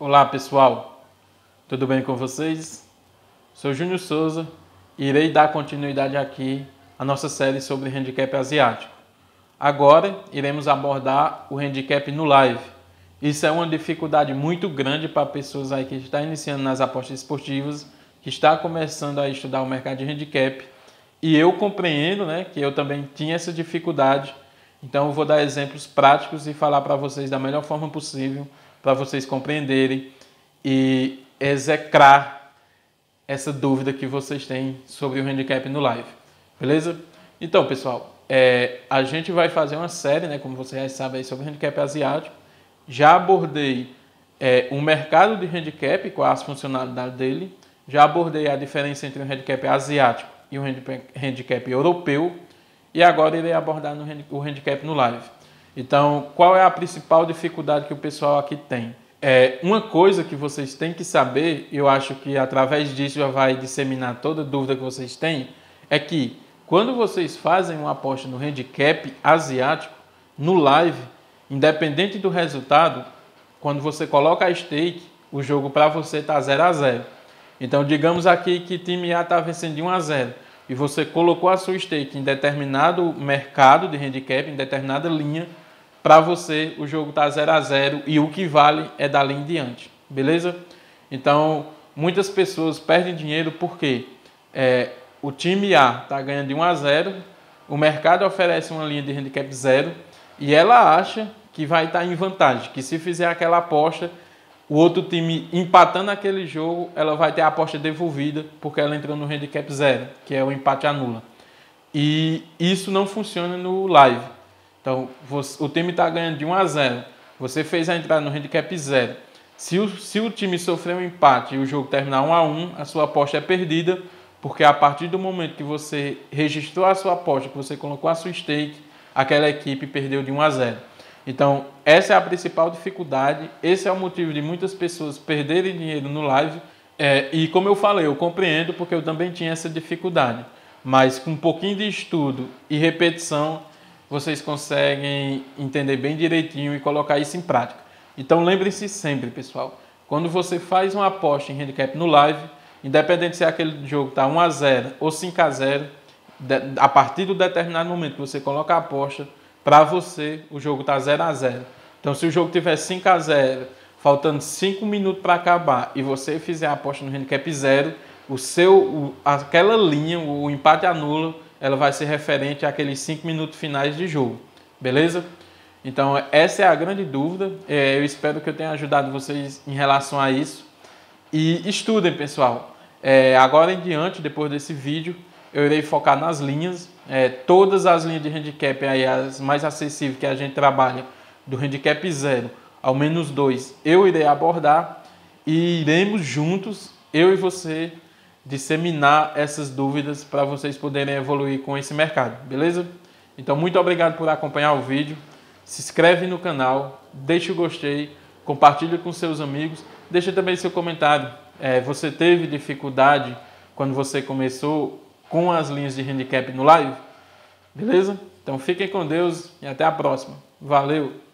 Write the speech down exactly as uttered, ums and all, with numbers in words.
Olá pessoal, tudo bem com vocês? Sou Júnior Souza e irei dar continuidade aqui à nossa série sobre handicap asiático. Agora iremos abordar o handicap no live. Isso é uma dificuldade muito grande para pessoas aí que estão iniciando nas apostas esportivas, que está começando a estudar o mercado de handicap. E eu compreendo, né, que eu também tinha essa dificuldade. Então eu vou dar exemplos práticos e falar para vocês da melhor forma possível, para vocês compreenderem e execrar essa dúvida que vocês têm sobre o handicap no live. Beleza? Então, pessoal, é, a gente vai fazer uma série, né, como vocês já sabem, aí, sobre o handicap asiático. Já abordei é, o mercado de handicap, qual as funcionalidades dele. Já abordei a diferença entre o handicap asiático e o handicap europeu. E agora irei abordar no, o handicap no live. Então, qual é a principal dificuldade que o pessoal aqui tem? É, uma coisa que vocês têm que saber, eu acho que através disso já vai disseminar toda dúvida que vocês têm, é que quando vocês fazem uma aposta no handicap asiático, no live, independente do resultado, quando você coloca a stake, o jogo para você está zero a zero. Então, digamos aqui que time A está vencendo de um a zero. E você colocou a sua stake em determinado mercado de handicap, em determinada linha, para você o jogo está zero a zero e o que vale é dali em diante, beleza? Então, muitas pessoas perdem dinheiro porque é, o time A está ganhando de um a zero, o mercado oferece uma linha de handicap zero e ela acha que vai estar em vantagem, que se fizer aquela aposta, o outro time empatando aquele jogo, ela vai ter a aposta devolvida porque ela entrou no handicap zero, que é o empate anula. E isso não funciona no live. Então, você, o time está ganhando de um a zero, você fez a entrada no handicap zero. Se o, se o time sofrer um empate e o jogo terminar um a um, a sua aposta é perdida, porque a partir do momento que você registrou a sua aposta, que você colocou a sua stake, aquela equipe perdeu de um a zero. Então, essa é a principal dificuldade, esse é o motivo de muitas pessoas perderem dinheiro no live. É, e como eu falei, eu compreendo porque eu também tinha essa dificuldade. Mas com um pouquinho de estudo e repetição, vocês conseguem entender bem direitinho e colocar isso em prática. Então, lembre-se sempre, pessoal, quando você faz uma aposta em handicap no live, independente se aquele jogo está um a zero ou cinco a zero, a partir do determinado momento que você coloca a aposta, para você, o jogo está zero a zero. Então, se o jogo tiver cinco a zero, faltando cinco minutos para acabar, e você fizer a aposta no handicap zero, o seu, o, aquela linha, o empate anula, ela vai ser referente àqueles cinco minutos finais de jogo. Beleza? Então, essa é a grande dúvida. É, eu espero que eu tenha ajudado vocês em relação a isso. E estudem, pessoal. É, agora em diante, depois desse vídeo, eu irei focar nas linhas. É, todas as linhas de handicap, aí, as mais acessíveis que a gente trabalha, do handicap zero ao menos dois, eu irei abordar e iremos juntos, eu e você, disseminar essas dúvidas para vocês poderem evoluir com esse mercado, beleza? Então, muito obrigado por acompanhar o vídeo. Se inscreve no canal, deixa o gostei, compartilha com seus amigos, deixa também seu comentário. É, você teve dificuldade quando você começou com as linhas de handicap no live? Beleza? Então fiquem com Deus e até a próxima. Valeu!